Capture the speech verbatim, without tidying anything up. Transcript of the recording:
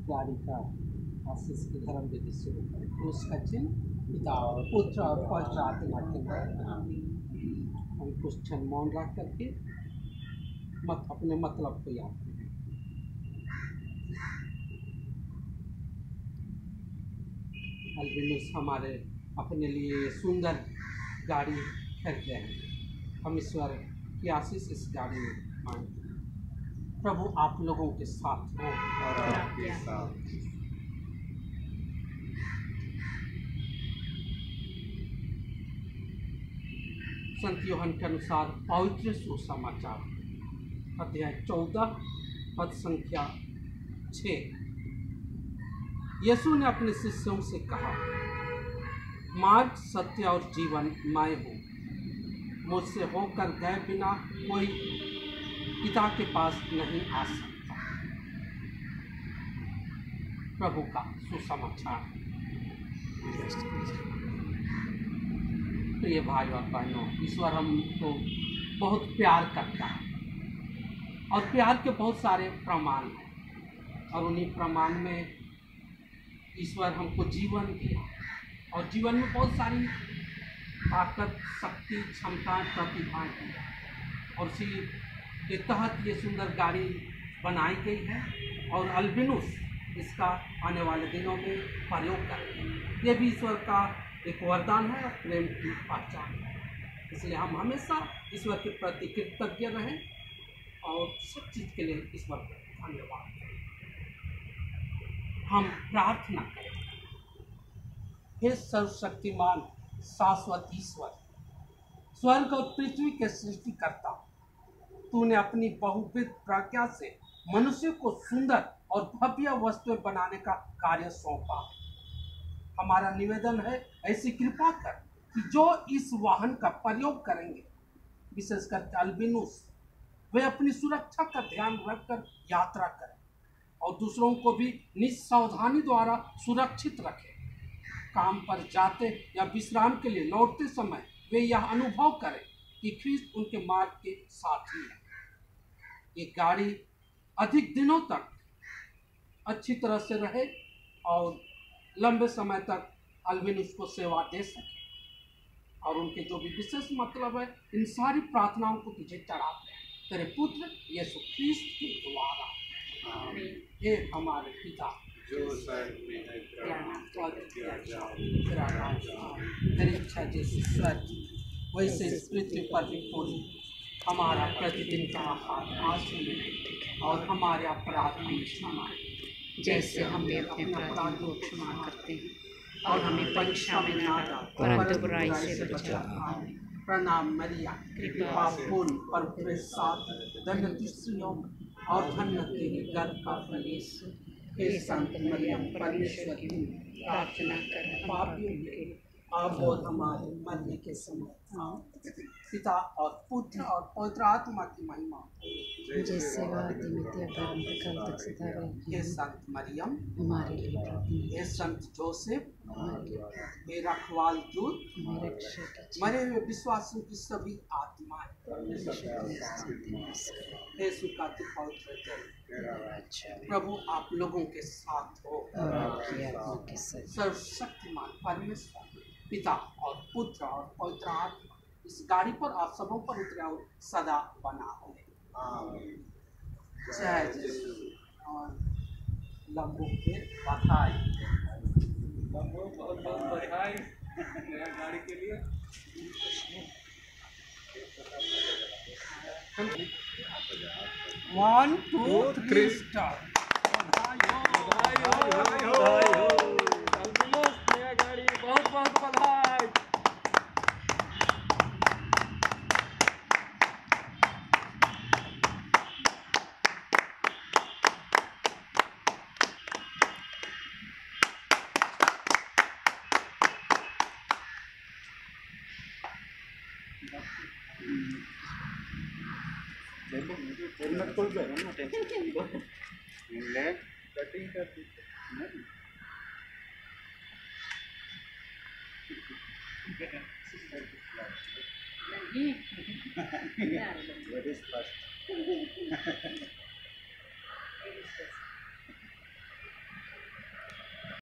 गाड़ी का आशीष की धर्म विधि शुरू करें। क्रूस का चिन्ह पिता और पुत्र और पवित्र आत्मा के नाम। हम कुछ क्षण मौन रख करके मत अपने मतलब को याद करें। अल्बिनोस हमारे अपने लिए सुंदर गाड़ी खरीदे हैं। हम ईश्वर की आशीष इस गाड़ी में मांगते हैं। प्रभु आप लोगों के साथ हो और आपके साथ। संत यूहन्ना के अनुसार पवित्र सुसमाचार अध्याय चौदह पद संख्या छः। यीशु ने अपने शिष्यों से कहा, मार्ग, सत्य और जीवन मैं हूँ। मुझसे होकर गए बिना कोई पिता के पास नहीं आ सकता। प्रभु का सुसमाचार। प्रिय भाई और बहनों, ईश्वर हमको बहुत प्यार करता है और प्यार के बहुत सारे प्रमाण हैं और उन्हीं प्रमाण में ईश्वर हमको जीवन दिया और जीवन में बहुत सारी ताकत, शक्ति, क्षमता, प्रतिभाएं दी और उसी के तहत ये सुंदर गाड़ी बनाई गई है और अल्बिनोस इसका आने वाले दिनों में प्रयोग करेंगे। ये भी ईश्वर का एक वरदान है और प्रेम की पहचान है। इसलिए हम हमेशा ईश्वर के प्रति कृतज्ञ रहें और सब चीज़ के लिए ईश्वर को धन्यवाद करें। हम प्रार्थना करें। हे सर्वशक्तिमान शाश्वत ईश्वर, स्वर्ग और पृथ्वी के सृष्टिकर्ता, तूने अपनी बहुविध प्रज्ञा से मनुष्य को सुंदर और भव्य वस्तुएं बनाने का कार्य सौंपा। हमारा निवेदन है, ऐसी कृपा कर कि जो इस वाहन का प्रयोग करेंगे, विशेषकर अल्बिनोस, वे अपनी सुरक्षा का ध्यान रखकर यात्रा करें और दूसरों को भी निसावधानी द्वारा सुरक्षित रखें। काम पर जाते या विश्राम के लिए लौटते समय वे यह अनुभव करें कि ख्रीस्त उनके मार्ग के साथी है। ये गाड़ी अधिक दिनों तक अच्छी तरह से रहे और लंबे समय तक अल्बिनोस को सेवा दे सके और उनके जो भी विशेष मतलब है, इन सारी प्रार्थनाओं को तुझे चढ़ाते हैं तेरे पुत्र यीशु ख्रीस्त के द्वारा। हे हमारे पिता जो स्वर्ग में है, तेरी इच्छा जैसे स्वर्ग वैसे इस पृथ्वी पर भी पूरी। हमारा प्रतिदिन का आहार आज हमें और हमारे अपराध हमें क्षमा जैसे हम भी अपने अपराधियों को क्षमा करते हैं और हमें परीक्षा में न डाल परंतु बुराई से बचा। प्रणाम मरिया, कृपा पूर्ण परमेश्वर साथ धन्य स्त्रियों और धन्य तेरे गर्भ का फल यीशु। हे संत मरियम परमेश्वर की प्रार्थना कर पापियों के अब और हमारे मरने के समय पिता और पुत्र और पवित्र आत्मा की महिमा जैसे वादी में अनंत काल तक सदा रहे। हे संत मरियम हमारे लिए प्रार्थना। हे संत जोसेफ हमारे लिए प्रार्थना। हे रखवाल दूत हमें रक्षा कीजिए। मरे हुए विश्वासियों की सभी आत्माएं हे सुखाती पवित्र जल प्रभु आप लोगों के साथ हो और आपकी आत्मा के साथ। सर्वशक्तिमान परमेश्वर पिता और पुत्र और पवित्र आत्मा इस गाड़ी पर आप सबों पर उतरे और सदा बना हो। जय जय और लंबू के बधाई। लंबू बहुत बहुत बधाई नया गाड़ी के लिए। One two three star. बधाई हो, बधाई हो, बधाई हो। अल्बिनोस नया गाड़ी, बहुत बहुत बधाई। हेलमेट खोल के ना लेग कटिंग कर दी नहीं। What is first?